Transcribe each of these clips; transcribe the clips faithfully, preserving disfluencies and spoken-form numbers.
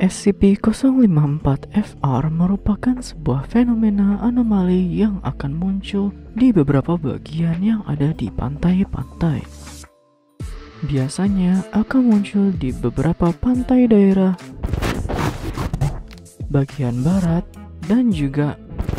S C P nol lima empat F R merupakan sebuah fenomena anomali yang akan muncul di beberapa bagian yang ada di pantai-pantai. Biasanya akan muncul di beberapa pantai daerah bagian barat dan juga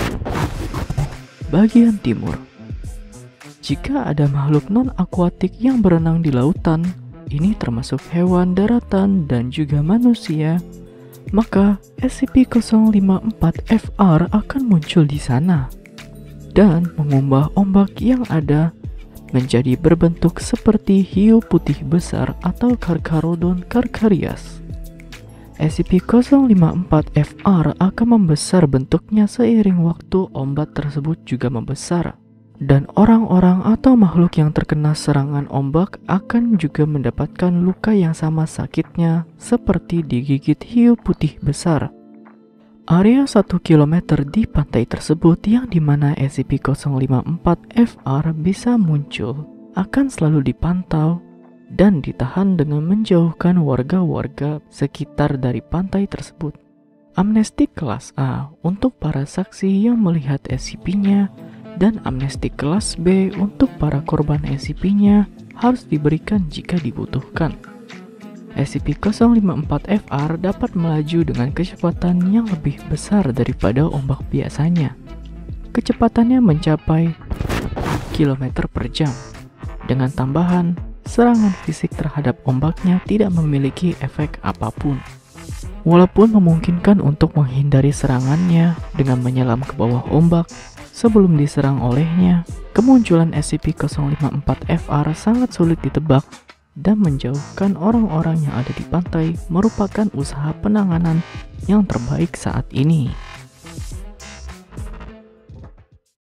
bagian timur. Jika ada makhluk non-akuatik yang berenang di lautan, ini termasuk hewan daratan dan juga manusia, maka S C P nol lima empat F R akan muncul di sana dan mengubah ombak yang ada menjadi berbentuk seperti hiu putih besar atau Carcharodon carcharias. S C P nol lima empat F R akan membesar bentuknya seiring waktu ombak tersebut juga membesar, dan orang-orang atau makhluk yang terkena serangan ombak akan juga mendapatkan luka yang sama sakitnya seperti digigit hiu putih besar. Area satu kilometer di pantai tersebut yang dimana S C P nol lima empat F R bisa muncul akan selalu dipantau dan ditahan dengan menjauhkan warga-warga sekitar dari pantai tersebut. Amnesti kelas A untuk para saksi yang melihat S C P-nya dan amnesti kelas B untuk para korban S C P-nya harus diberikan jika dibutuhkan. S C P nol lima empat F R dapat melaju dengan kecepatan yang lebih besar daripada ombak biasanya. Kecepatannya mencapai kilometer per jam. Dengan tambahan, serangan fisik terhadap ombaknya tidak memiliki efek apapun. Walaupun memungkinkan untuk menghindari serangannya dengan menyelam ke bawah ombak sebelum diserang olehnya, kemunculan S C P nol lima empat F R sangat sulit ditebak, dan menjauhkan orang-orang yang ada di pantai merupakan usaha penanganan yang terbaik saat ini.